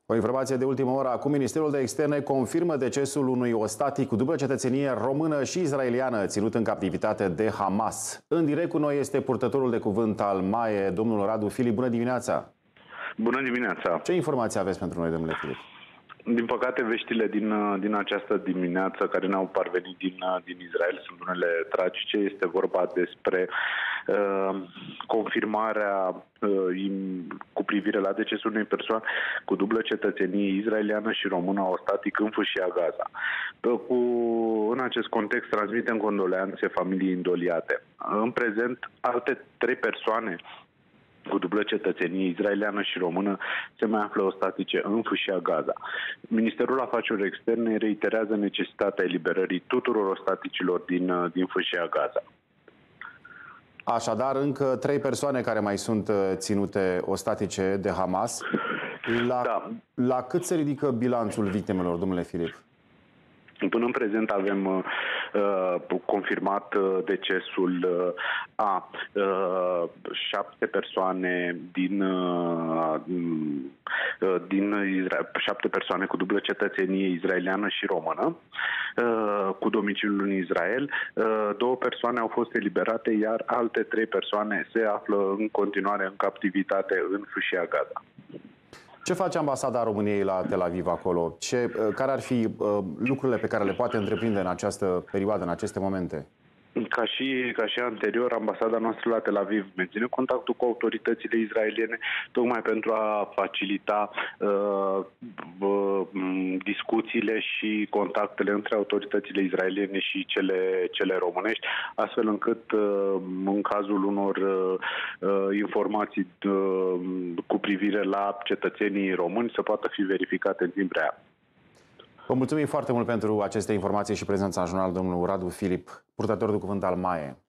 O informație de ultimă oră. Acum, Ministerul de Externe confirmă decesul unui ostatii cu dublă cetățenie română și israeliană, ținut în captivitate de Hamas. În direct cu noi este purtătorul de cuvânt al MAE, domnul Radu Filip. Bună dimineața! Bună dimineața! Ce informații aveți pentru noi, domnule Filip? Din păcate, veștile din această dimineață care ne-au parvenit din Israel sunt unele tragice. Este vorba despre confirmarea cu privire la decesul unei persoane cu dublă cetățenie israeliană și română ostatii în Fâșia Gaza. În acest context transmitem condoleanțe familiei îndoliate. În prezent, alte 3 persoane cu dublă cetățenie israeliană și română se mai află ostatice în Fâșia Gaza. Ministerul Afacerilor Externe reiterează necesitatea eliberării tuturor ostaticilor din Fâșia Gaza. Așadar, încă 3 persoane care mai sunt ținute ostatice de Hamas. La cât se ridică bilanțul victimelor, domnule Filip? Până în prezent avem confirmat decesul a 7 persoane din Israel, 7 persoane cu dublă cetățenie israeliană și română, cu domiciliul în Israel. 2 persoane au fost eliberate, iar alte 3 persoane se află în continuare în captivitate în Fâșia Gaza. Ce face ambasada României la Tel Aviv acolo? Care ar fi lucrurile pe care le poate întreprinde în această perioadă, în aceste momente? Ca și anterior, ambasada noastră la Tel Aviv menține contactul cu autoritățile israeliene tocmai pentru a facilita discuțiile și contactele între autoritățile israeliene și cele românești, astfel încât în cazul unor informații cu privire la cetățenii români să poată fi verificate în timp real. Vă mulțumim foarte mult pentru aceste informații și prezența în jurnal, domnul Radu Filip, purtător de cuvânt al MAE.